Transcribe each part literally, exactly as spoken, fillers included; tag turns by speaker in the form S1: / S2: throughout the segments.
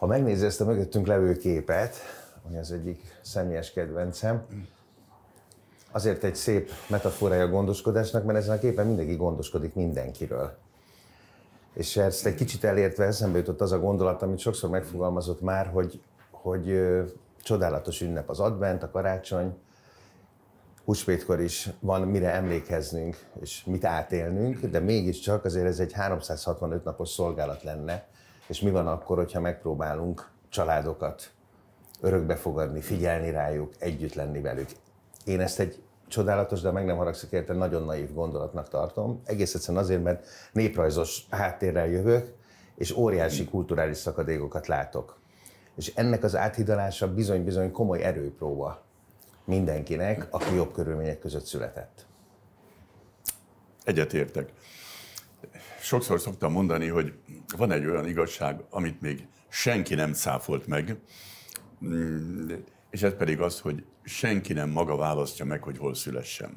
S1: Ha megnézi ezt a mögöttünk levő képet, ami az egyik személyes kedvencem, azért egy szép metaforája a gondoskodásnak, mert ezen a képen mindenki gondoskodik mindenkiről. És ezt egy kicsit elértve eszembe jutott az a gondolat, amit sokszor megfogalmazott már, hogy, hogy ö, csodálatos ünnep az advent, a karácsony, húsvétkor is van mire emlékeznünk, és mit átélnünk, de mégiscsak azért ez egy háromszázhatvanöt napos szolgálat lenne, és mi van akkor, hogyha megpróbálunk családokat örökbe fogadni, figyelni rájuk, együtt lenni velük. Én ezt egy csodálatos, de meg nem haragszik érte, nagyon naív gondolatnak tartom. Egész egyszerűen azért, mert néprajzos háttérrel jövök, és óriási kulturális szakadékokat látok. És ennek az áthidalása bizony-bizony komoly erőpróba mindenkinek, aki jobb körülmények között született.
S2: Egyetértek. Sokszor szoktam mondani, hogy van egy olyan igazság, amit még senki nem cáfolt meg, és ez pedig az, hogy senki nem maga választja meg, hogy hol szülessen.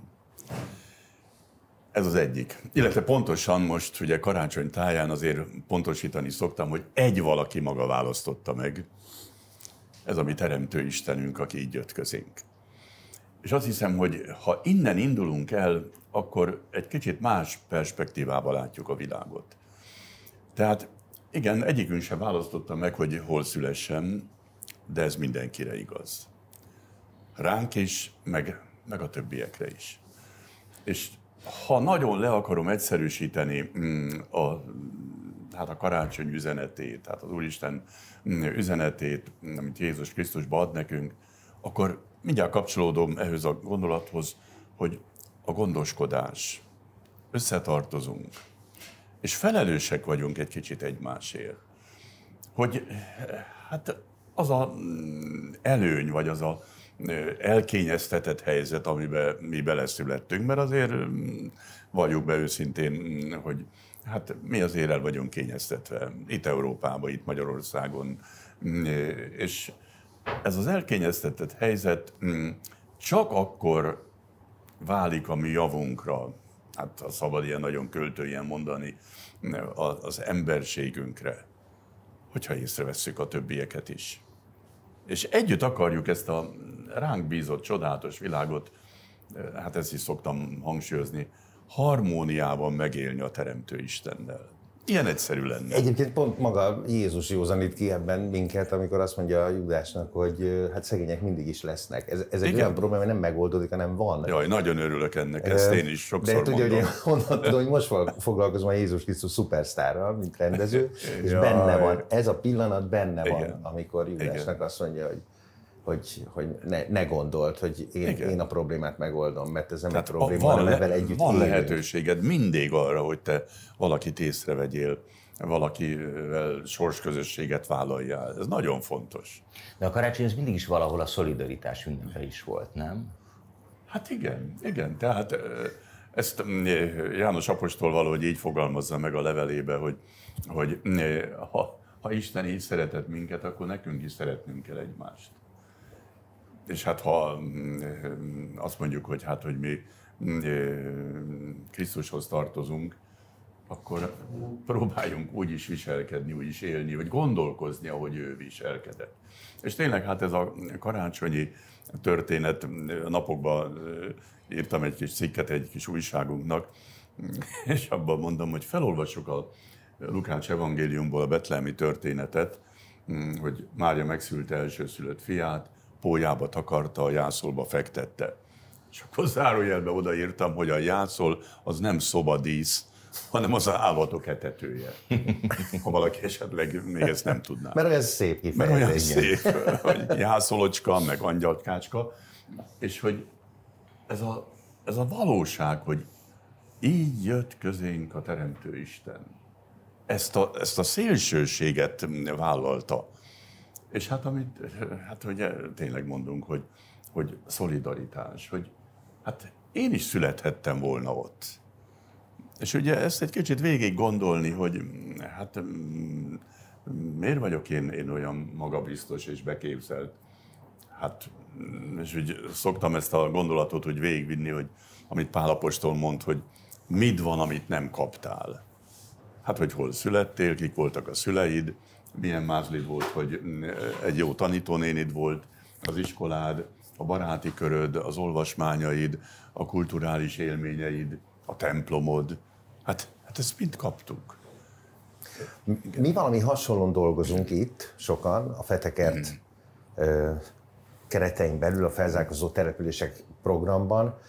S2: Ez az egyik. Illetve pontosan most ugye karácsony táján azért pontosítani szoktam, hogy egy valaki maga választotta meg. Ez a mi teremtő Istenünk, aki így jött közénk. És azt hiszem, hogy ha innen indulunk el, akkor egy kicsit más perspektívába látjuk a világot. Tehát igen, egyikünk sem választotta meg, hogy hol szülessen, de ez mindenkire igaz. Ránk is, meg, meg a többiekre is. És ha nagyon le akarom egyszerűsíteni a, hát a karácsony üzenetét, tehát az Úristen üzenetét, amit Jézus Krisztusba ad nekünk, akkor mindjárt kapcsolódom ehhez a gondolathoz, hogy a gondoskodás, összetartozunk, és felelősek vagyunk egy kicsit egymásért. Hogy hát az a előny, vagy az a elkényeztetett helyzet, amiben mi beleszülettünk, mert azért valljuk be őszintén, hogy hát mi azért el vagyunk kényeztetve itt Európában, itt Magyarországon, és ez az elkényeztetett helyzet csak akkor válik a mi javunkra, hát ha szabad ilyen nagyon költően mondani, az emberségünkre, hogyha észrevesszük a többieket is. És együtt akarjuk ezt a ránk bízott csodálatos világot, hát ezt is szoktam hangsúlyozni, harmóniában megélni a Teremtő Istennel. Ilyen egyszerű lenne.
S1: Egyébként pont maga Jézus józanít ki ebben minket, amikor azt mondja a Júdásnak, hogy hát szegények mindig is lesznek. Ez, ez egy olyan probléma, hogy nem megoldódik, hanem van.
S2: Jaj, nagyon örülök ennek, ezt én is sokszor
S1: mondom. De tudja,
S2: mondom.
S1: hogy én honnan tudom, hogy most foglalkozom a Jézus Krisztus szupersztárral, mint rendező, és
S2: Jaj.
S1: benne van, ez a pillanat benne van,
S2: Igen.
S1: amikor Júdásnak
S2: Igen.
S1: azt mondja, hogy hogy, hogy ne, ne gondolt, hogy én, én a problémát megoldom, mert ez nem egy probléma,
S2: van,
S1: hanem
S2: le,
S1: ebben együtt
S2: van
S1: élünk.
S2: lehetőséged mindig arra, hogy te valakit észrevegyél, valakivel sorsközösséget vállaljál. Ez nagyon fontos.
S3: De a karácsony az mindig is valahol a szolidaritás ünnepe is volt, nem?
S2: Hát igen, igen. Tehát ezt János apostol valahogy így fogalmazza meg a levelébe, hogy, hogy ha, ha Isten így szeretett minket, akkor nekünk is szeretnünk kell egymást. És hát ha azt mondjuk, hogy hát, hogy mi Krisztushoz tartozunk, akkor próbáljunk úgy is viselkedni, úgy is élni, vagy gondolkozni, ahogy ő viselkedett. És tényleg hát ez a karácsonyi történet, napokban írtam egy kis cikket egy kis újságunknak, és abban mondom, hogy felolvassuk a Lukács evangéliumból a betlehemi történetet, hogy Mária megszülte elsőszülött fiát, pólyába takarta, a jászolba fektette. És akkor zárójelbe odaírtam, hogy a jászol az nem szobadísz, hanem az állatok etetője. Ha valaki esetleg még ezt nem tudná.
S1: Mert olyan szép kifejezés.
S2: Mert olyan szép, hogy jászolocska, meg angyalkácska, és hogy ez a, ez a valóság, hogy így jött közénk a Teremtő Isten. Ezt a, ezt a szélsőséget vállalta. És hát amit, hát hogy tényleg mondunk, hogy, hogy szolidaritás, hogy hát én is születhettem volna ott. És ugye ezt egy kicsit végig gondolni, hogy hát miért vagyok én, én olyan magabiztos és beképzelt. Hát, és úgy szoktam ezt a gondolatot hogy végigvinni, hogy amit Pál apostol mond, hogy mit van, amit nem kaptál. Hát, hogy hol születtél, kik voltak a szüleid, milyen mázlid volt, hogy egy jó tanítónénid volt, az iskolád, a baráti köröd, az olvasmányaid, a kulturális élményeid, a templomod. Hát, hát ezt mind kaptuk.
S1: Mi valami hasonlón dolgozunk itt, sokan, a Fetekert mm. keretein belül, a felzárkózó települések programban.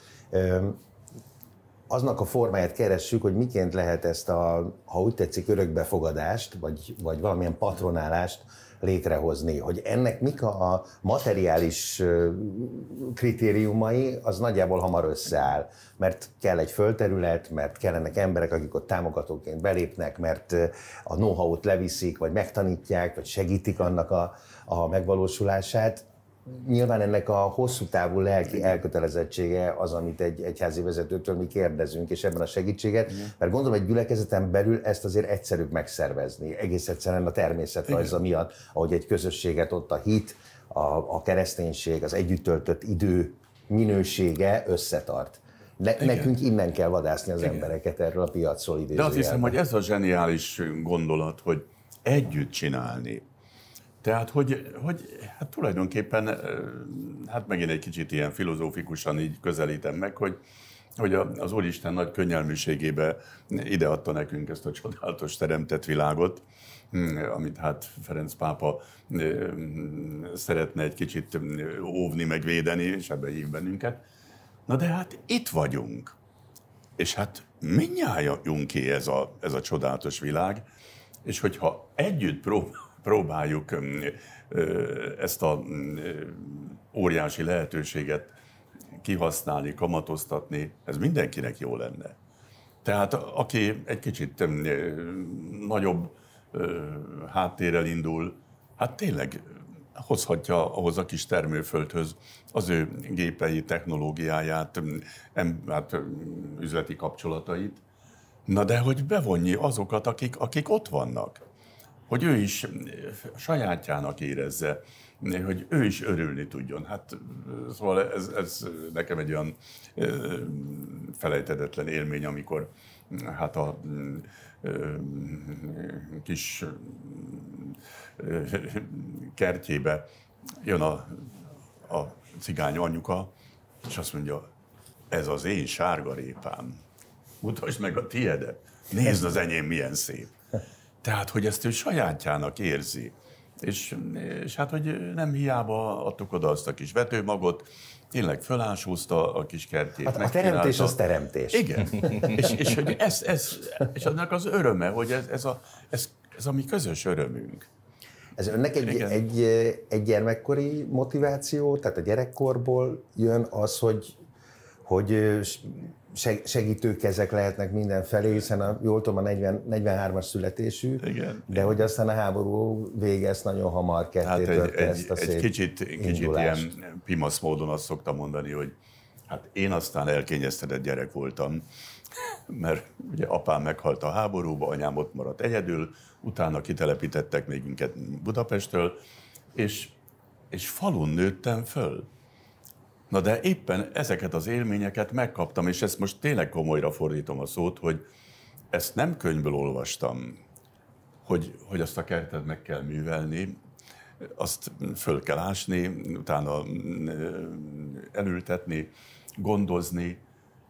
S1: Aznak a formáját keressük, hogy miként lehet ezt a, ha úgy tetszik, örökbefogadást, vagy, vagy valamilyen patronálást létrehozni. Hogy ennek mik a materiális kritériumai, az nagyjából hamar összeáll. Mert kell egy földterület, mert kellenek emberek, akik ott támogatóként belépnek, mert a know-how-t leviszik, vagy megtanítják, vagy segítik annak a, a megvalósulását. Nyilván ennek a hosszú távú lelki elkötelezettsége az, amit egy egyházi vezetőtől mi kérdezünk, és ebben a segítséget, igen. Mert gondolom, egy gyülekezeten belül ezt azért egyszerűbb megszervezni. Egész egyszerűen a természetrajza miatt, ahogy egy közösséget ott a hit, a, a kereszténység, az együtt töltött idő minősége összetart. Ne, nekünk innen kell vadászni az igen. embereket erről a piacról idézőjelben.
S2: De azt hiszem, hogy ez a zseniális gondolat, hogy együtt csinálni. Tehát, hogy, hogy hát tulajdonképpen, hát megint egy kicsit ilyen filozófikusan így közelítem meg, hogy, hogy az Úristen nagy könnyelműségébe ideadta nekünk ezt a csodálatos teremtett világot, amit hát Ferenc pápa szeretne egy kicsit óvni, meg védeni, és ebbe hív bennünket. Na de hát itt vagyunk, és hát mindnyájunk ki ez a, ez a csodálatos világ, és hogyha együtt próbálunk, próbáljuk ezt a óriási lehetőséget kihasználni, kamatoztatni, ez mindenkinek jó lenne. Tehát aki egy kicsit nagyobb háttérrel indul, hát tényleg hozhatja ahhoz a kis termőföldhöz az ő gépei, technológiáját, hát, üzleti kapcsolatait. Na de hogy bevonja azokat, akik, akik ott vannak. Hogy ő is sajátjának érezze, hogy ő is örülni tudjon. Hát szóval ez, ez nekem egy olyan felejthetetlen élmény, amikor hát a kis kertjébe jön a, a cigány anyuka, és azt mondja, ez az én sárgarépám, mutasd meg a tiédet, nézd az enyém milyen szép. Tehát, hogy ezt ő sajátjának érzi. És, és hát, hogy nem hiába adtuk oda azt a kis vetőmagot, tényleg fölásúzta a kis kertjét.
S1: Hát a teremtés az teremtés.
S2: Igen. és, és, hogy ez, ez, és annak az öröme, hogy ez, ez, a, ez, ez a mi közös örömünk.
S1: Ez önnek egy, egy, egy gyermekkori motiváció, tehát a gyerekkorból jön az, hogy, hogy segítőkezek lehetnek mindenfelé, hiszen a, jól tudom, a negyven, negyvenhármas születésű,
S2: igen,
S1: de igen. hogy aztán a háború vége ezt nagyon hamar ketté hát törte
S2: egy,
S1: ezt a szép
S2: egy kicsit, kicsit ilyen pimasz módon azt szoktam mondani, hogy hát én aztán elkényeztetett gyerek voltam, mert ugye apám meghalt a háborúba, anyám ott maradt egyedül, utána kitelepítettek még minket Budapestről, és, és falun nőttem föl. Na de éppen ezeket az élményeket megkaptam, és ezt most tényleg komolyra fordítom a szót, hogy ezt nem könyvből olvastam, hogy, hogy azt a kertet meg kell művelni, azt föl kell ásni, utána elültetni, gondozni,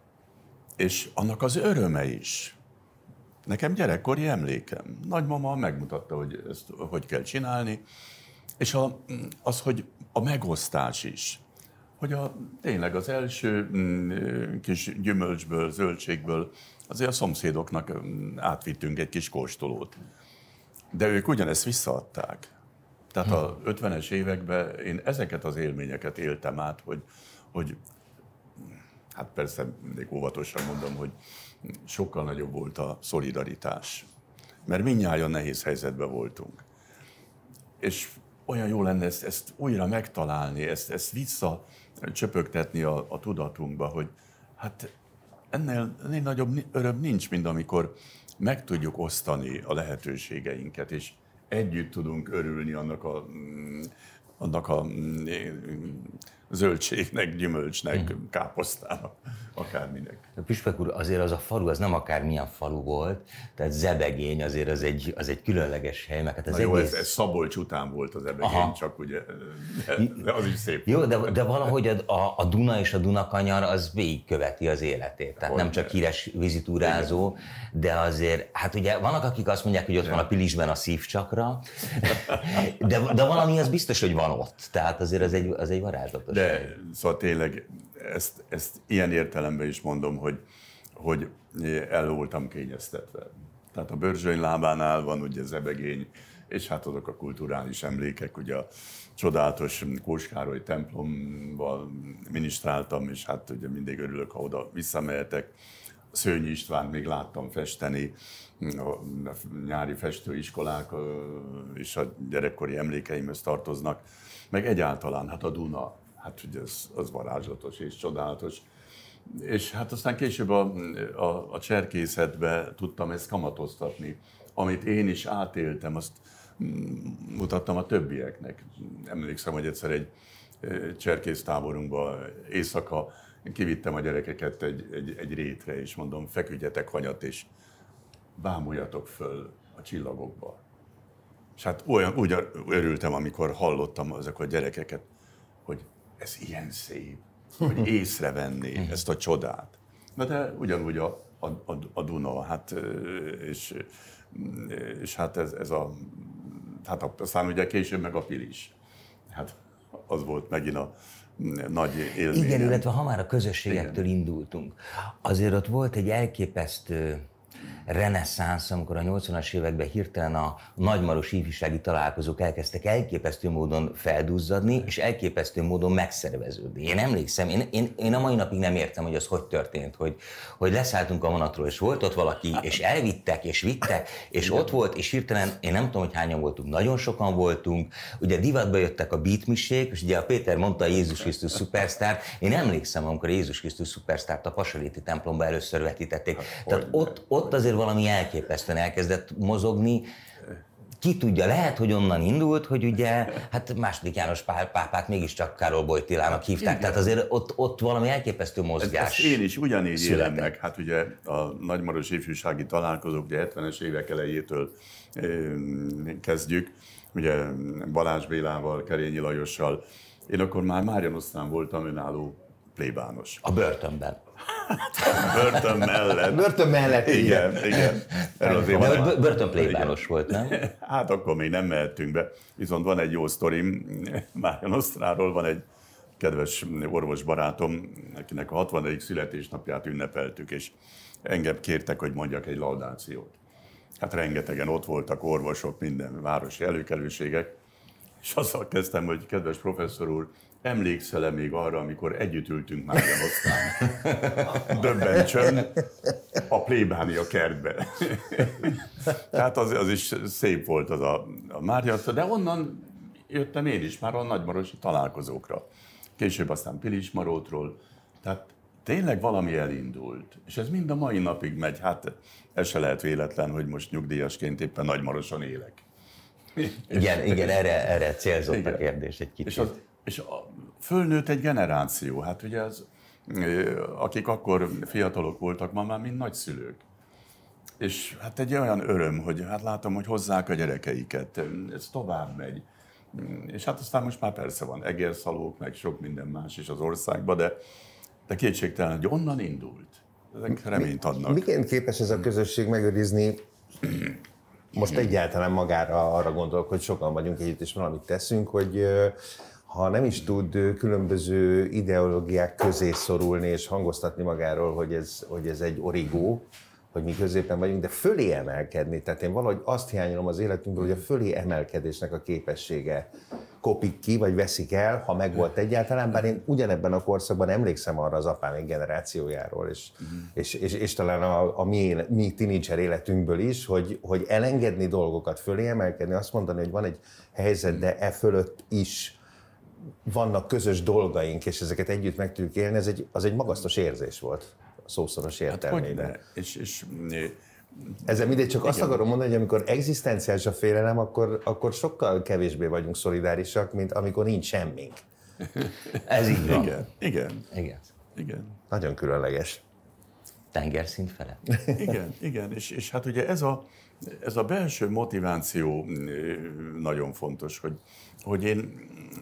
S2: és annak az öröme is. Nekem gyerekkori emlékem. Nagymama megmutatta, hogy ezt hogy kell csinálni, és a, az, hogy a megosztás is. Hogy a, tényleg az első mm, kis gyümölcsből, zöldségből azért a szomszédoknak átvittünk egy kis kóstolót. De ők ugyanezt visszaadták. Tehát az ötvenes években én ezeket az élményeket éltem át, hogy, hogy hát persze mindig óvatosan mondom, hogy sokkal nagyobb volt a szolidaritás. Mert mindnyájan nehéz helyzetben voltunk. És olyan jó lenne ezt, ezt újra megtalálni, ezt, ezt visszacsöpögtetni a, a tudatunkba, hogy hát ennél, ennél nagyobb öröm nincs, mint amikor meg tudjuk osztani a lehetőségeinket, és együtt tudunk örülni annak a, annak a zöldségnek, gyümölcsnek, káposztának, akárminek.
S3: Püspök úr, azért az a falu, az nem akármilyen falu volt, tehát Zebegény azért az egy, az egy különleges hely, meg hát az
S2: Na jó,
S3: egész...
S2: ez, ez Szabolcs után volt az Zebegény, aha, csak ugye, de, de az is szép.
S3: Jó, de, de valahogy a, a, a Duna és a Dunakanyar az végigköveti az életét, tehát hogy nem csak híres vizitúrázó, de azért, hát ugye vannak, akik azt mondják, hogy ott van a Pilisben a szívcsakra, de, de valami az biztos, hogy van ott, tehát azért az egy, az egy varázslatos.
S2: De
S3: hely.
S2: szóval tényleg ezt, ezt ilyen értelemben is mondom, hogy, hogy el voltam kényeztetve. Tehát a Börzsöny lábánál van ugye Zebegény, és hát azok a kulturális emlékek, ugye a csodálatos Kós Károly templomban minisztráltam, és hát ugye mindig örülök, ha oda visszamehetek. Szőnyi Istvánt még láttam festeni, a nyári festőiskolák és a gyerekkori emlékeimhez tartoznak, meg egyáltalán hát a Duna, hát ugye az, az varázslatos és csodálatos. És hát aztán később a, a, a cserkészetbe tudtam ezt kamatoztatni, amit én is átéltem, azt mutattam a többieknek. Emlékszem, hogy egyszer egy cserkésztáborunkban éjszaka kivittem a gyerekeket egy, egy, egy rétre, és mondom, feküdjetek hanyat, és bámuljatok föl a csillagokba. És hát olyan, úgy örültem, amikor hallottam ezek a gyerekeket, hogy ez ilyen szép, hogy észrevenni ezt a csodát. Na de ugyanúgy a, a, a Duna, hát, és, és hát ez, ez a, hát aztán ugye később meg a Pilis. Hát az volt megint a nagy élményem.
S3: Igen, illetve ha már a közösségektől igen. indultunk, azért ott volt egy elképesztő reneszánsz, amikor a nyolcvanas években hirtelen a nagymaros ifjúsági találkozók elkezdtek elképesztő módon felduzzadni, és elképesztő módon megszerveződni. Én emlékszem, én, én, én a mai napig nem értem, hogy az hogy történt, hogy, hogy leszálltunk a vonatról, és volt ott valaki, és elvittek, és vittek, és ott volt, és hirtelen, én nem tudom, hogy hányan voltunk, nagyon sokan voltunk, ugye divatba jöttek a beatmisék, és ugye a Péter mondta a Jézus Krisztus szupersztár, én emlékszem, amikor a Jézus Krisztus szupersztárt a Pasaréti templomba először vetítették. Hát, tehát ott, ott azért valami elképesztően elkezdett mozogni. Ki tudja, lehet, hogy onnan indult, hogy ugye, hát második János Pál pápát mégiscsak Károly Wojtylának hívták, igen. Tehát azért ott, ott valami elképesztő mozgás.
S2: Ezt én is ugyanígy élem meg. Hát ugye a nagymaros ifjúsági találkozók, ugye hetvenes évek elejétől kezdjük, ugye Balázs Bélával, Kerényi Lajossal. Én akkor már Márianosztrán voltam önálló plébános.
S3: A börtönben.
S2: Börtön mellett.
S1: Börtön mellett,
S2: igen. Igen, igen.
S3: De börtön plébános volt, nem?
S2: Hát akkor még nem mehettünk be. Viszont van egy jó sztorim Márianosztráról, van egy kedves orvos barátom, akinek a hatvanedik születésnapját ünnepeltük, és engem kértek, hogy mondjak egy laudációt. Hát rengetegen ott voltak, orvosok, minden városi előkelőségek, és azzal kezdtem, hogy kedves professzor úr, emlékszel-e még arra, amikor együtt ültünk Márianosztrán? Döbbentsön a plébánia kertbe. Tehát az, az is szép volt az a, a Márianosztrán, de onnan jöttem én is már a nagymarosi találkozókra. Később aztán Pilismarótról. Tehát tényleg valami elindult. És ez mind a mai napig megy. Hát ez se lehet véletlen, hogy most nyugdíjasként éppen Nagymaroson élek.
S3: Igen, és, igen, erre, erre célzott igen. a kérdés egy kicsit.
S2: És, az, és a, fölnőtt egy generáció, hát ugye az, akik akkor fiatalok voltak, ma már mind nagyszülők. És hát egy olyan öröm, hogy hát látom, hogy hozzák a gyerekeiket, ez tovább megy. És hát aztán most már persze van egerszalók, meg sok minden más is az országban, de, de kétségtelen, hogy onnan indult. Ezek reményt adnak.
S1: Miként képes ez a közösség megőrizni? Most egyáltalán magára arra gondolok, hogy sokan vagyunk együtt, és valamit teszünk, hogy ha nem is tud különböző ideológiák közé szorulni és hangoztatni magáról, hogy ez, hogy ez egy origó, hogy mi középen vagyunk, de fölé emelkedni. Tehát én valahogy azt hiányolom az életünkből, hogy a fölé emelkedésnek a képessége kopik ki, vagy veszik el, ha megvolt egyáltalán, bár én ugyanebben a korszakban emlékszem arra az apám generációjáról, és, uh-huh. és, és, és talán a, a mi, mi tínédzser életünkből is, hogy, hogy elengedni dolgokat, fölé emelkedni, azt mondani, hogy van egy helyzet, de e fölött is vannak közös dolgaink, és ezeket együtt meg tudjuk élni, ez egy, az egy magasztos érzés volt, a szószoros értelmében. Hát,
S2: és, és,
S1: ezzel mindegy, csak igen. Azt akarom mondani, hogy amikor egzisztenciális a félelem, akkor, akkor sokkal kevésbé vagyunk szolidárisak, mint amikor nincs semmink.
S3: Ez így van.
S2: Igen, igen,
S3: Igen.
S2: igen.
S1: Nagyon különleges.
S3: Tengerszint fele.
S2: Igen, igen, és, és hát ugye ez a, ez a belső motiváció nagyon fontos, hogy, hogy én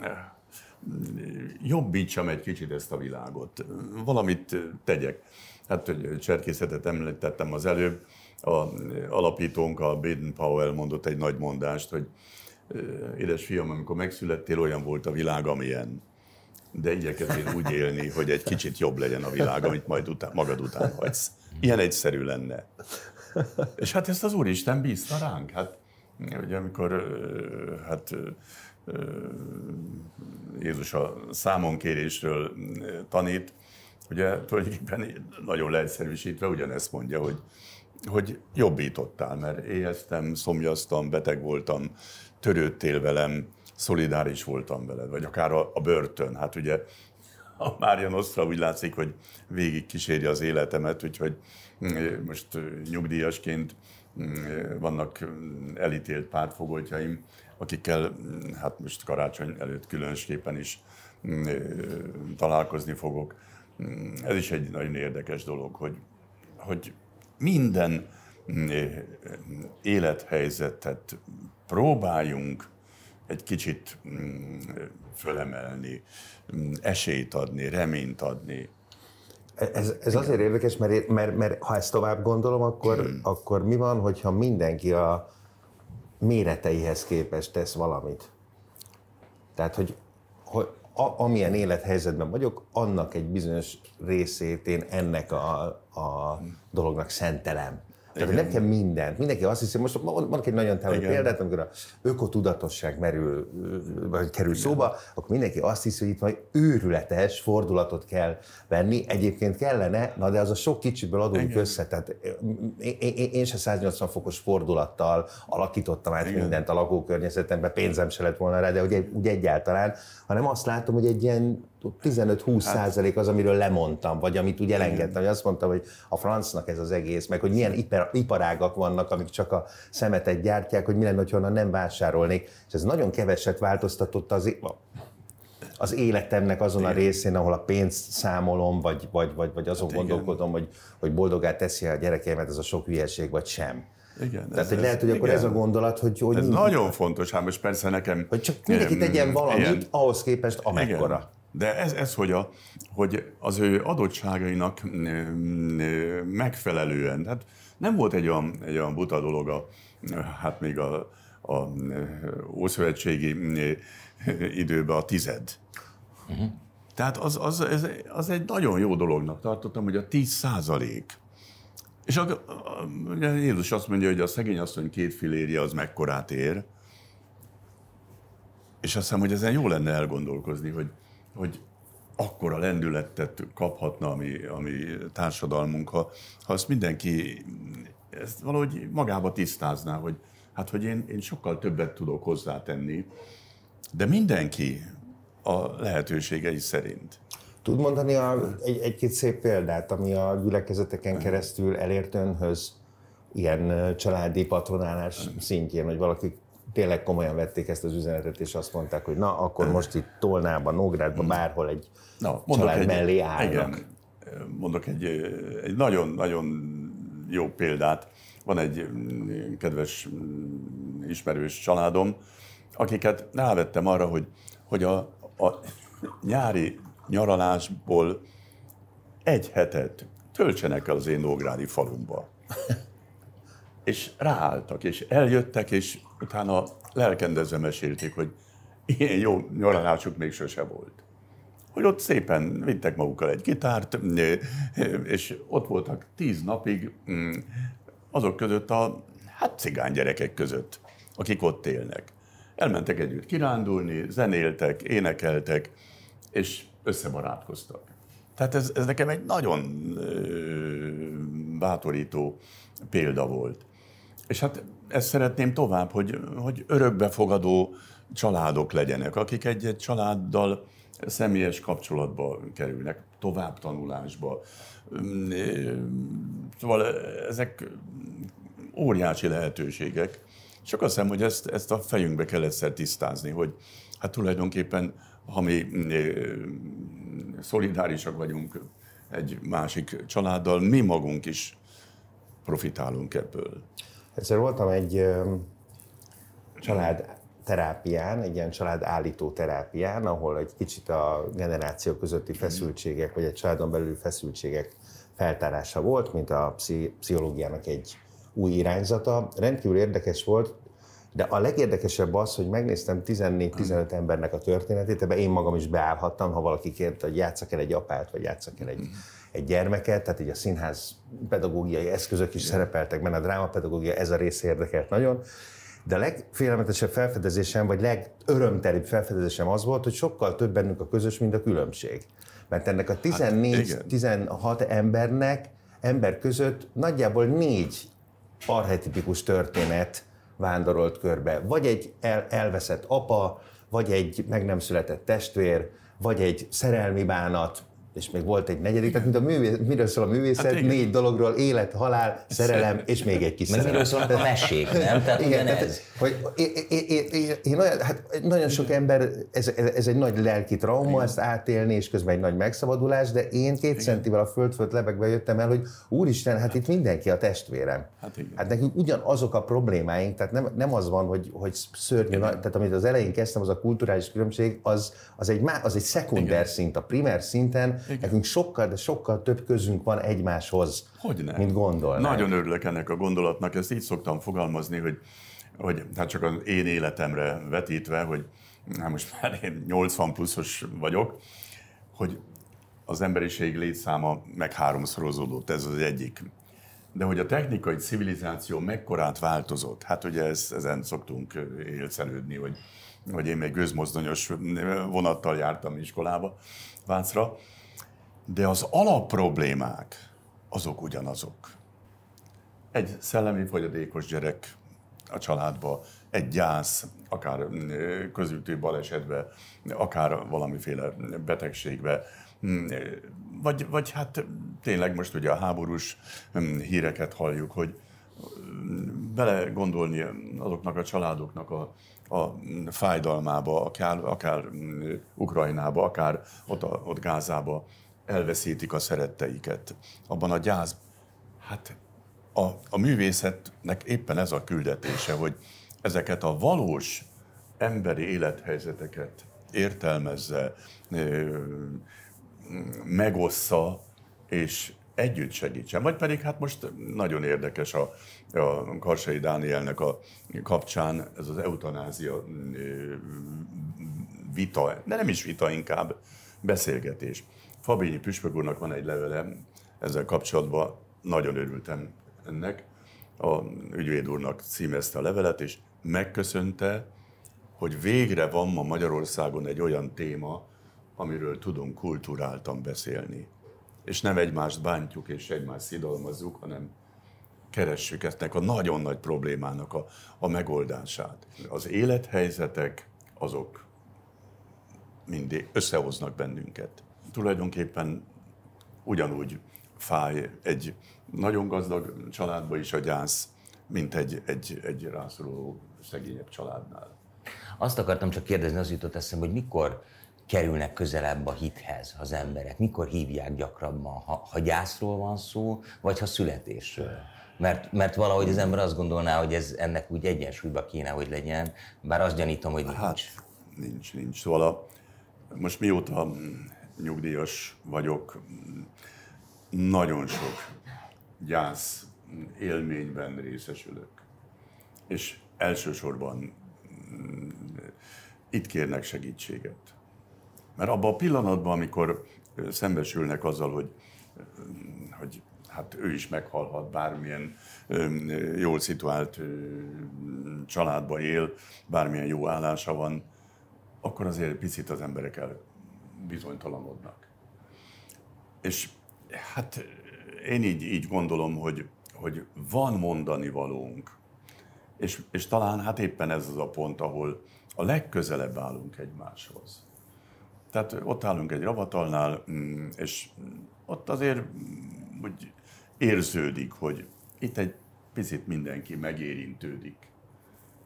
S2: jobbítsam egy kicsit ezt a világot, valamit tegyek. Hát, hogy cserkészetet említettem az előbb, a alapítónk, a Baden-Powell mondott egy nagy mondást, hogy édes fiam, amikor megszülettél, olyan volt a világ, amilyen. De igyekezzél úgy élni, hogy egy kicsit jobb legyen a világ, amit majd után, magad után hagysz. Ilyen egyszerű lenne. És hát ezt az Úristen bízta ránk. Hát, ugye amikor hát, Jézus a számonkérésről tanít, ugye tulajdonképpen nagyon leegyszerűsítve ugyanezt mondja, hogy, hogy jobbítottál, mert éheztem, szomjaztam, beteg voltam, törődtél velem, szolidáris voltam veled, vagy akár a, a börtön. Hát ugye a Mária Nostra úgy látszik, hogy végig kíséri az életemet, úgyhogy most nyugdíjasként vannak elítélt pártfogoltjaim, akikkel hát most karácsony előtt különösképpen is találkozni fogok. Ez is egy nagyon érdekes dolog, hogy, hogy minden élethelyzetet próbáljunk egy kicsit fölemelni, esélyt adni, reményt adni.
S1: Ez, ez azért érdekes, mert, mert, mert ha ezt tovább gondolom, akkor, hmm. akkor mi van, hogyha mindenki a méreteihez képest tesz valamit? Tehát, hogy, hogy a, amilyen élethelyzetben vagyok, annak egy bizonyos részét én ennek a, a dolognak szentelem. Tehát nem kell mindent. Mindenki azt hiszi, most mondok egy nagyon távoli példát, amikor a ökotudatosság merül, vagy kerül Igen. szóba, akkor mindenki azt hiszi, hogy itt majd őrületes fordulatot kell venni. Egyébként kellene, na de az a sok kicsiből adódik Igen. össze. Tehát én, én, én se száznyolcvan fokos fordulattal alakítottam át Igen. mindent a lakókörnyezetemben, pénzem se lett volna rá, de ugye, ugye egyáltalán, hanem azt látom, hogy egy ilyen tizenöt-húsz százalék az, amiről lemondtam, vagy amit úgy elengedtem, hogy azt mondtam, hogy a francnak ez az egész, meg hogy milyen ipar, iparágak vannak, amik csak a szemetet gyártják, hogy mi lenne, hogyha onnan nem vásárolnék. És ez nagyon keveset változtatott az, az életemnek azon a részén, ahol a pénzt számolom, vagy, vagy, vagy, vagy azon hát gondolkodom, hogy, hogy boldogát teszi a gyerekeimet ez a sok hülyeség, vagy sem.
S2: Igen,
S1: Tehát, ez, hogy lehet, hogy igen. akkor ez a gondolat, hogy... hogy
S2: ez nagyon fontos, hát most persze nekem...
S1: Hogy csak mindenki tegyen valamit, ilyen, ahhoz képest amekkora.
S2: Igen. De ez, ez hogy, a, hogy az ő adottságainak megfelelően, hát nem volt egy olyan, egy olyan buta dolog, a, hát még a, a ószövetségi időben a tized. Uh-huh. Tehát az, az, az, az egy nagyon jó dolognak tartottam, hogy a tíz százalék. És a, a, Jézus azt mondja, hogy a szegény asszony két filérje az mekkorát ér. És azt hiszem, hogy ezen jó lenne elgondolkozni, hogy hogy akkora lendületet kaphatna a mi, a mi társadalmunk, ha, ha azt mindenki ezt valahogy magába tisztázná, hogy hát, hogy én, én sokkal többet tudok hozzátenni, de mindenki a lehetőségei szerint.
S1: Tud mondani a, egy, egy-két szép példát, ami a gyülekezeteken keresztül elért önhöz ilyen családi patronálás szintjén, hogy valaki tényleg komolyan vették ezt az üzenetet, és azt mondták, hogy na, akkor most itt Tolnában, Nógrádban, bárhol egy na, család egy, mellé állnak. Igen,
S2: mondok egy, egy nagyon-nagyon jó példát. Van egy kedves ismerős családom, akiket rávettem arra, hogy, hogy a, a nyári nyaralásból egy hetet töltsenek el az én nógrádi falumba. És ráálltak, és eljöttek, és utána lelkendezve mesélték, hogy ilyen jó nyaralásuk még sose volt. Hogy ott szépen vittek magukkal egy gitárt, és ott voltak tíz napig azok között a hát cigány gyerekek között, akik ott élnek. Elmentek együtt kirándulni, zenéltek, énekeltek, és összebarátkoztak. Tehát ez, ez nekem egy nagyon bátorító példa volt. És hát ezt szeretném tovább, hogy, hogy örökbefogadó családok legyenek, akik egy-egy családdal személyes kapcsolatba kerülnek, tovább tanulásba. Szóval ezek óriási lehetőségek, Csak azt hiszem, hogy ezt, ezt a fejünkbe kell egyszer tisztázni, hogy hát tulajdonképpen, ha mi szolidárisak vagyunk egy másik családdal, mi magunk is profitálunk ebből.
S1: Egyszer voltam egy család terápián, egy ilyen családállító terápián, ahol egy kicsit a generáció közötti feszültségek, vagy egy családon belüli feszültségek feltárása volt, mint a pszichológiának egy új irányzata. Rendkívül érdekes volt, de a legérdekesebb az, hogy megnéztem tizennégy-tizenöt embernek a történetét, ebben én magam is beállhattam, ha valaki kérte, hogy játsszak el egy apát, vagy játsszak el egy, egy gyermeket, tehát így a színház pedagógiai eszközök is szerepeltek benne, a drámapedagógia, ez a rész érdekelt nagyon. De a legfélelmetesebb felfedezésem, vagy legörömtelibb felfedezésem az volt, hogy sokkal több bennünk a közös, mint a különbség. Mert ennek a tizennégy-tizenhat embernek, ember között nagyjából négy archetipikus történet vándorolt körbe. Vagy egy el, elveszett apa, vagy egy meg nem született testvér, vagy egy szerelmi bánat, és még volt egy negyedik, tehát mint a művész, miről szól a művészet, hát négy dologról, élet, halál, szerelem, és még egy kis szerelem.
S3: Miről szólnak a mesék, nem? Tehát igen,
S1: tehát, hogy én, én, én, én olyan, hát nagyon sok ember, ez, ez egy nagy lelki trauma, igen. Ezt átélni, és közben egy nagy megszabadulás, de én két igen. centivel a föld fölött lebegve jöttem el, hogy úristen, hát itt mindenki a testvérem. Hát, hát nekünk ugyanazok a problémáink, tehát nem, nem az van, hogy, hogy szörnyű, tehát amit az elején kezdtem, az a kulturális különbség, az, az egy, az egy szekunder szint, a primer szinten. Igen. Nekünk sokkal, de sokkal több közünk van egymáshoz, Hogyne. mint gondolnánk.
S2: Nagyon örülök ennek a gondolatnak, ezt így szoktam fogalmazni, hogy, hogy hát csak az én életemre vetítve, hogy hát most már én nyolcvan pluszos vagyok, hogy az emberiség létszáma meg háromszorozódott, ez az egyik. De hogy a technikai civilizáció mekkorát változott, hát ugye ez, ezen szoktunk élcelődni, hogy, hogy én még gőzmozdonyos vonattal jártam iskolába, Vácra, de az alapproblémák azok ugyanazok. Egy szellemi fogyatékos gyerek a családba, egy gyász, akár közúti balesetbe, akár valamiféle betegségbe, vagy, vagy hát tényleg most ugye a háborús híreket halljuk, hogy bele gondolni azoknak a családoknak a, a fájdalmába, akár, akár Ukrajnába, akár ott, ott Gázába, elveszítik a szeretteiket. Abban a gyász, hát a, a művészetnek éppen ez a küldetése, hogy ezeket a valós emberi élethelyzeteket értelmezze, megossza és együtt segítsen. Vagy pedig hát most nagyon érdekes a, a Karsai Dánielnek a kapcsán ez az eutanázia vita, de nem is vita, inkább beszélgetés. Fabényi püspök úrnak van egy levele ezzel kapcsolatban, nagyon örültem ennek. A ügyvéd úrnak címezte a levelet, és megköszönte, hogy végre van ma Magyarországon egy olyan téma, amiről tudunk kulturáltan beszélni. És nem egymást bántjuk és egymást szidalmazzuk, hanem keressük ennek a nagyon nagy problémának a, a megoldását. Az élethelyzetek azok mindig összehoznak bennünket. Tulajdonképpen ugyanúgy fáj egy nagyon gazdag családba is a gyász, mint egy, egy, egy rászoruló szegényebb családnál.
S3: Azt akartam csak kérdezni, az jutott eszembe, hogy mikor kerülnek közelebb a hithez az emberek, mikor hívják gyakrabban, ha, ha gyászról van szó, vagy ha születésről. Mert, mert valahogy az ember azt gondolná, hogy ez ennek úgy egyensúlyba kéne, hogy legyen, bár azt gyanítom, hogy nincs.
S2: Hát, nincs, nincs. Szóval a, most mióta nyugdíjas vagyok, nagyon sok gyász élményben részesülök. És elsősorban itt kérnek segítséget. Mert abban a pillanatban, amikor szembesülnek azzal, hogy, hogy hát ő is meghalhat, bármilyen jól szituált családban él, bármilyen jó állása van, akkor azért picit az emberek el bizonytalanodnak. És hát én így, így gondolom, hogy, hogy van mondani valónk, és, és talán hát éppen ez az a pont, ahol a legközelebb állunk egymáshoz. Tehát ott állunk egy ravatalnál, és ott azért úgy érződik, hogy itt egy picit mindenki megérintődik.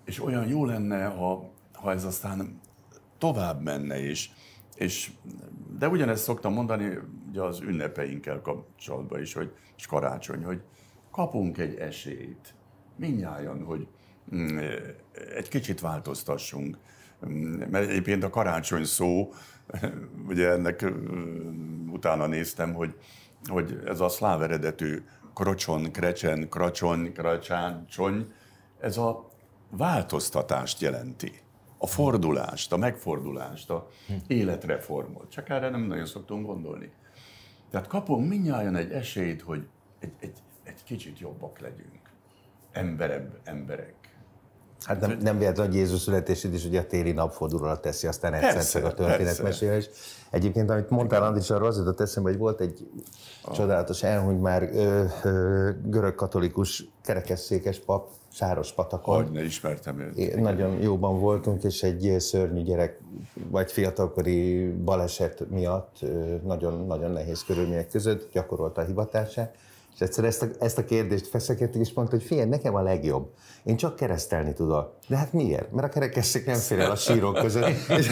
S2: és olyan jó lenne, ha, ha ez aztán tovább menne is. És, de ugyanezt szoktam mondani ugye az ünnepeinkkel kapcsolatban is, hogy és karácsony, hogy kapunk egy esélyt, mindnyájan, hogy mm, egy kicsit változtassunk. Mert egyébként a karácsony szó, ugye ennek utána néztem, hogy, hogy ez a szláv eredetű krocson, krecsen, kracsony, kracsácsony, ez a változtatást jelenti. A fordulást, a megfordulást, a életreformot. Csak erre nem nagyon szoktunk gondolni. Tehát kapunk mindnyájan egy esélyt, hogy egy, egy, egy kicsit jobbak legyünk. Emberebb emberek.
S1: Hát nem, nem véletlen, hogy Jézus születését is ugye a téli napfordulóra teszi, aztán egyszer csak a történetmesélés. Egyébként, amit mondtál, Andris, arról az jutott eszembe, hogy volt egy ah. csodálatos elhunyt már ö, ö, görög katolikus kerekesszékes pap, Sárospatakon.
S2: Hogy ne ismertem őt.
S1: É, nagyon jóban voltunk, és egy szörnyű gyerek, vagy fiatalkori baleset miatt nagyon, nagyon nehéz körülmények között gyakorolta a hivatását. És egyszer ezt a, ezt a kérdést feszekedtük, és mondta, hogy figyelj, nekem a legjobb. Én csak keresztelni tudok. De hát miért? Mert a kerekesszék nem fér el a sírok között.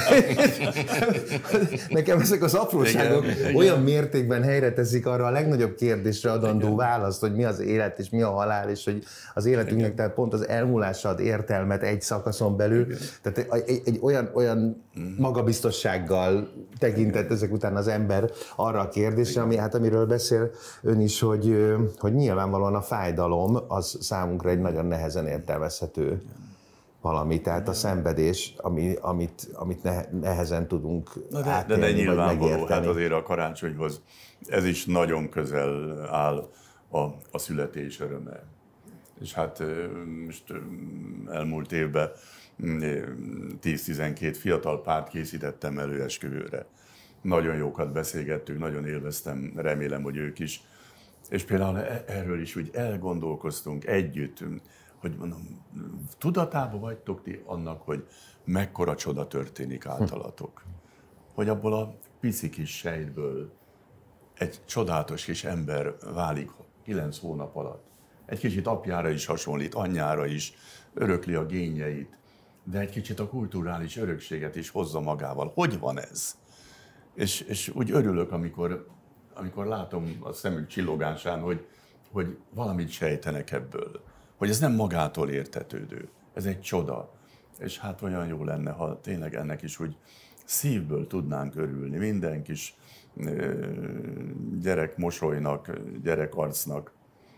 S1: Nekem ezek az apróságok igen, olyan igen. mértékben helyre teszik arra a legnagyobb kérdésre adandó igen. választ, hogy mi az élet és mi a halál, és hogy az életünknek igen. tehát pont az elmúlása ad értelmet egy szakaszon belül. Igen. Tehát egy, egy olyan, olyan magabiztossággal tekintett ezek után az ember arra a kérdésre, ami, hát, amiről beszél ön is, hogy, hogy nyilvánvalóan a fájdalom az számunkra egy nagyon nehezen értelmezhető valami, tehát a szenvedés, ami, amit, amit nehezen tudunk
S2: Na de,
S1: átélni,
S2: de, de nyilvánvaló,
S1: vagy megérteni.
S2: hát azért a karácsonyhoz ez is nagyon közel áll a, a születés öröme. És hát most elmúlt évben tíz-tizenkét fiatal párt készítettem előesküvőre. Nagyon jókat beszélgettünk, nagyon élveztem, remélem, hogy ők is. És például erről is úgy elgondolkoztunk együtt, hogy mondom, tudatában vagytok ti annak, hogy mekkora csoda történik általatok. Hogy abból a pici kis sejtből egy csodálatos kis ember válik kilenc hónap alatt. Egy kicsit apjára is hasonlít, anyjára is, örökli a génjeit, de egy kicsit a kulturális örökséget is hozza magával. Hogy van ez? És, és úgy örülök, amikor, amikor látom a szemük csillogásán, hogy, hogy valamit sejtenek ebből. Hogy ez nem magától értetődő. Ez egy csoda. És hát olyan jó lenne, ha tényleg ennek is úgy szívből tudnánk örülni. Minden kis gyerek mosolynak, gyerek arcnak.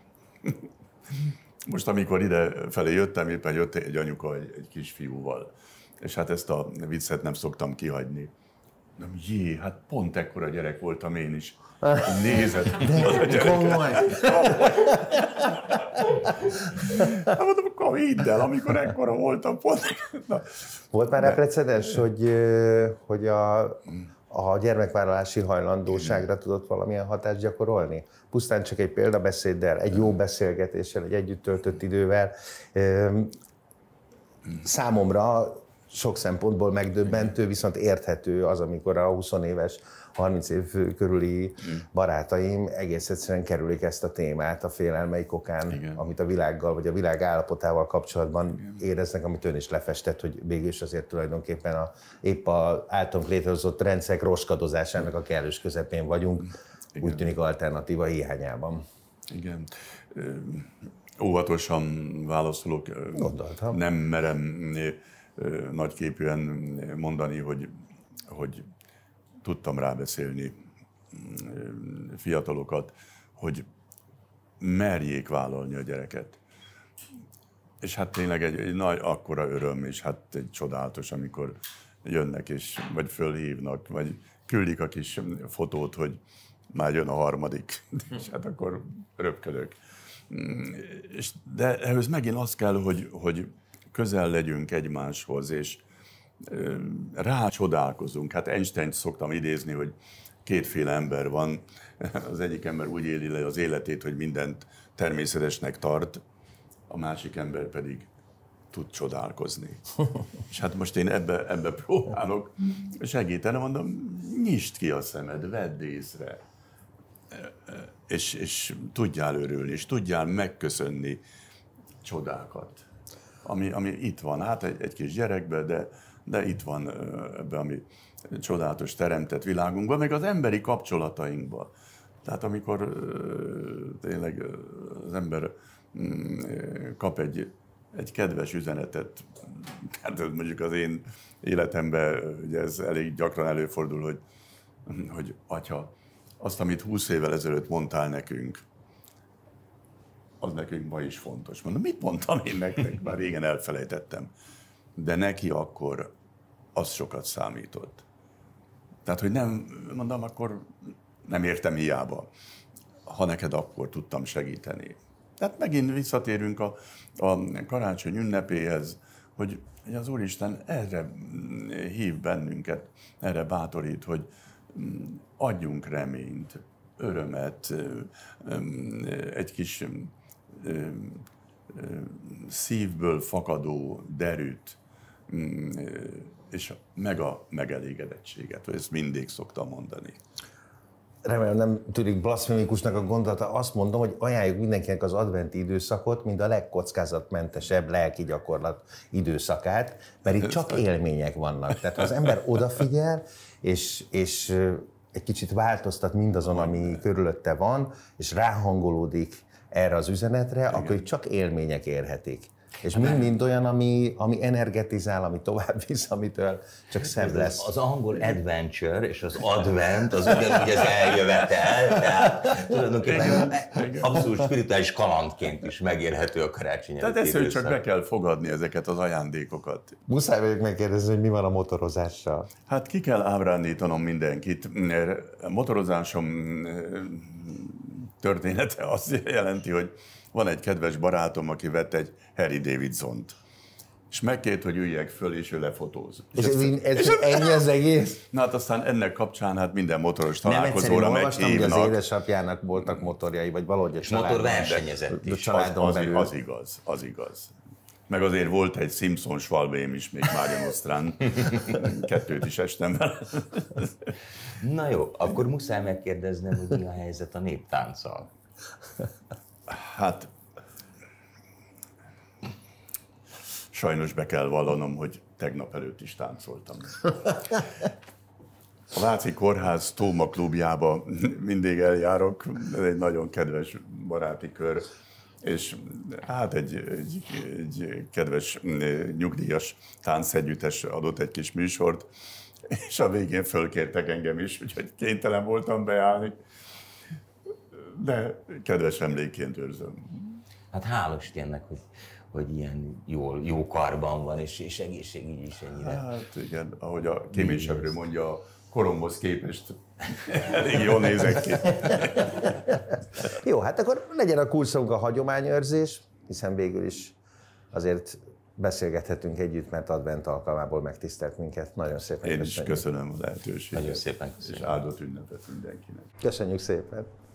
S2: Most, amikor ide felé jöttem, éppen jött egy anyuka egy, egy kisfiúval. És hát ezt a viccet nem szoktam kihagyni. Nem, jé, hát pont ekkora gyerek voltam én is. Nézed, az a gyerek.
S1: Komoly.
S2: Hát mondom, akkor hidd el, amikor ekkora voltam pont. Na.
S1: Volt már rá precedens, hogy, hogy a, a gyermekvállalási hajlandóságra tudott valamilyen hatást gyakorolni? Pusztán csak egy példabeszéddel, egy jó beszélgetéssel, egy együtt töltött idővel. Számomra sok szempontból megdöbbentő, viszont érthető az, amikor a húsz éves, harminc év körüli barátaim egész egyszerűen kerülik ezt a témát a félelmeik okán, igen. amit a világgal vagy a világ állapotával kapcsolatban igen. éreznek, amit ön is lefestett, hogy végül is azért tulajdonképpen a, épp az általunk létrehozott rendszerek roskadozásának a kellős közepén vagyunk, igen. úgy tűnik alternatíva hiányában.
S2: Igen. Óvatosan válaszolok.
S1: Gondoltam.
S2: Nem merem nagyképűen mondani, hogy, hogy tudtam rábeszélni fiatalokat, hogy merjék vállalni a gyereket. És hát tényleg egy, egy nagy, akkora öröm, és hát egy csodálatos, amikor jönnek, és vagy fölhívnak, vagy küldik a kis fotót, hogy már jön a harmadik, és hát akkor röpködök. És de ehhez megint az kell, hogy, hogy közel legyünk egymáshoz, és rácsodálkozunk. Hát Einsteint szoktam idézni, hogy kétféle ember van. Az egyik ember úgy éli le az életét, hogy mindent természetesnek tart, a másik ember pedig tud csodálkozni. És hát most én ebbe, ebbe próbálok segíteni, mondom, nyisd ki a szemed, vedd észre, és, és tudjál örülni, és tudjál megköszönni csodákat, ami, ami itt van, hát egy, egy kis gyerekbe, de, de itt van ebbe a mi csodálatos teremtett világunkban, meg az emberi kapcsolatainkban. Tehát amikor tényleg az ember kap egy, egy kedves üzenetet, hát mondjuk az én életemben ugye ez elég gyakran előfordul, hogy, hogy atya, azt, amit húsz évvel ezelőtt mondtál nekünk, az nekünk ma is fontos. Mondom, mit mondtam én nektek? Már régen elfelejtettem. De neki akkor az sokat számított. Tehát, hogy nem, mondom, akkor nem értem hiába, ha neked akkor tudtam segíteni. Tehát megint visszatérünk a, a karácsony ünnepéhez, hogy az Úristen erre hív bennünket, erre bátorít, hogy adjunk reményt, örömet, egy kis szívből fakadó derűt, és meg a megelégedettséget. Ezt mindig szoktam mondani.
S1: Remélem nem tűnik blaszfémikusnak a gondolata. Azt mondom, hogy ajánljuk mindenkinek az adventi időszakot, mint a legkockázatmentesebb lelki gyakorlat időszakát, mert itt csak élmények vannak. Tehát ha az ember odafigyel, és, és egy kicsit változtat mindazon, ami körülötte van, és ráhangolódik erre az üzenetre, igen, akkor itt csak élmények érhetik. És mind-mind olyan, ami, ami energetizál, ami tovább visz, amitől csak szebb lesz.
S3: Az angol adventure és az advent, az ugyanúgy az eljövetel, tehát tulajdonképpen abszolút spirituális kalandként is megérhető a karácsony előtti
S2: Tehát ezt, hogy
S3: időszak.
S2: csak be kell fogadni ezeket az ajándékokat.
S1: Muszáj vagyok megkérdezni, hogy mi van a motorozással.
S2: Hát ki kell ábrándítanom mindenkit. A motorozásom története azt jelenti, hogy van egy kedves barátom, aki vett egy Harley Davidsont, és megkért, hogy üljek föl, és ő lefotóz.
S1: És ez, ez, ez ennyi az egész?
S2: Na hát aztán ennek kapcsán hát minden motoros
S1: Nem
S2: találkozóra
S1: olvastam, hogy
S2: meghívnak.
S1: az édesapjának voltak motorjai, vagy valahogy a
S3: És motor versenyezett
S1: a
S3: is.
S1: családon
S2: az, az,
S1: belül.
S2: az igaz, az igaz. Meg azért volt egy Simpson svalbém is még Mária Nostrán. Kettőt is estem vele.
S3: Na jó, akkor muszáj megkérdeznem, hogy mi a helyzet a néptánccal.
S2: Hát sajnos be kell vallanom, hogy tegnap előtt is táncoltam. A Váci Kórház Tóma klubjába mindig eljárok, ez egy nagyon kedves baráti kör, és hát egy, egy, egy kedves nyugdíjas táncegyüttes adott egy kis műsort, és a végén fölkértek engem is, úgyhogy kénytelen voltam beállni, de kedves emlékként őrzöm.
S3: Hát hála Istennek, hogy, hogy ilyen jól, jó karban van, és, és egészségügy is ennyire.
S2: Hát igen, ahogy a kéményseprő mondja, a koromhoz képest elég jól nézek ki.
S1: Jó, hát akkor legyen a kulcsszavunk a hagyományőrzés, hiszen végül is azért beszélgethetünk együtt, mert advent alkalmából megtisztelt minket. Nagyon szépen
S2: Én
S1: köszönjük.
S2: is köszönöm a lehetőséget.
S3: Nagyon szépen köszönöm.
S2: És áldott ünnepet mindenkinek.
S1: Köszönjük szépen.